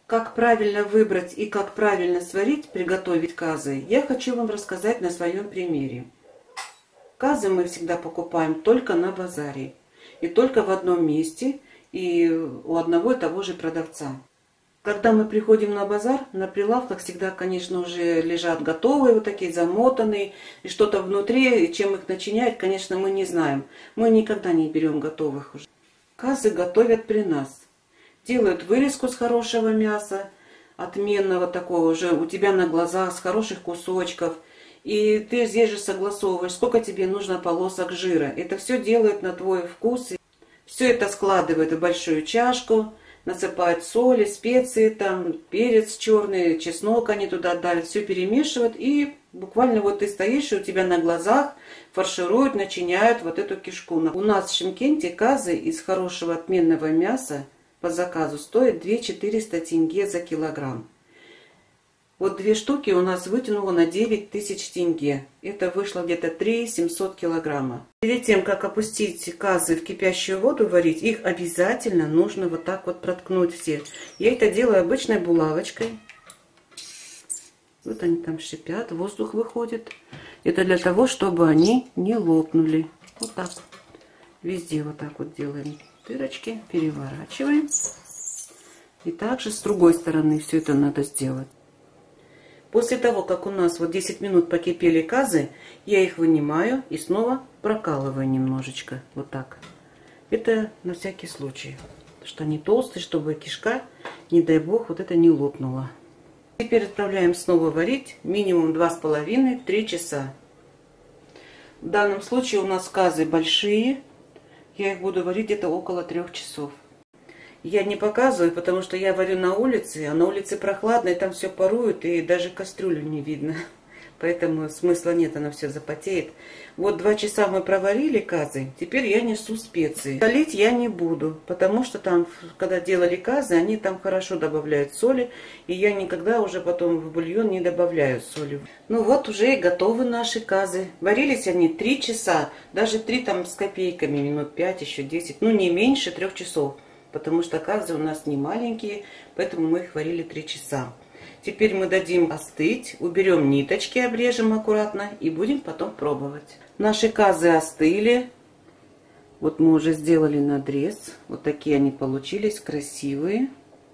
Как правильно выбрать и как правильно сварить, приготовить казы, я хочу вам рассказать на своем примере. Казы мы всегда покупаем только на базаре. И только в одном месте, и у одного и того же продавца. Когда мы приходим на базар, на прилавках всегда, конечно, уже лежат готовые, вот такие замотанные, и что-то внутри, и чем их начиняют, конечно, мы не знаем. Мы никогда не берем готовых уже. Казы готовят при нас. Делают вырезку с хорошего мяса, отменного такого уже, у тебя на глазах, с хороших кусочков. И ты здесь же согласовываешь, сколько тебе нужно полосок жира. Это все делают на твой вкус. Все это складывают в большую чашку, насыпают соли, специи, там, перец черный, чеснок они туда дали, все перемешивают. И буквально вот ты стоишь, и у тебя на глазах фаршируют, начиняют вот эту кишку. У нас в Шымкенте казы из хорошего отменного мяса по заказу стоит 2400 тенге за килограмм. Вот 2 штуки у нас вытянуло на 9000 тенге. Это вышло где-то 3700 килограмма. Перед тем, как опустить казы в кипящую воду варить, их обязательно нужно вот так вот проткнуть все. Я это делаю обычной булавочкой. Вот они там шипят, воздух выходит. Это для того, чтобы они не лопнули. Вот так. Везде вот так вот делаем дырочки, переворачиваем. И также с другой стороны все это надо сделать. После того, как у нас вот 10 минут покипели казы, я их вынимаю и снова прокалываю немножечко. Вот так. Это на всякий случай. Потому что они толстые, чтобы кишка, не дай бог, вот это не лопнула. Теперь отправляем снова варить минимум 2,5-3 часа. В данном случае у нас казы большие. Я их буду варить где-то около 3 часов. Я не показываю, потому что я варю на улице, а на улице прохладно, и там все парует, и даже кастрюлю не видно. Поэтому смысла нет, она все запотеет. Вот 2 часа мы проварили казы, теперь я несу специи. Солить я не буду, потому что там, когда делали казы, они там хорошо добавляют соли, и я никогда уже потом в бульон не добавляю соли. Ну вот уже и готовы наши казы. Варились они 3 часа, даже 3 там с копейками, минут 5, еще 10, ну не меньше 3 часов. Потому что казы у нас не маленькие, поэтому мы их варили 3 часа. Теперь мы дадим остыть, уберем ниточки, обрежем аккуратно и будем потом пробовать. Наши казы остыли. Вот мы уже сделали надрез. Вот такие они получились, красивые,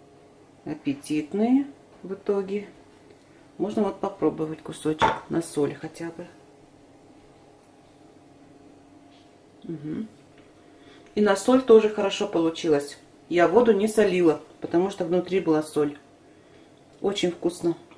аппетитные в итоге. Можно вот попробовать кусочек на соль хотя бы. Угу. И на соль тоже хорошо получилось. Я воду не солила, потому что внутри была соль. Очень вкусно.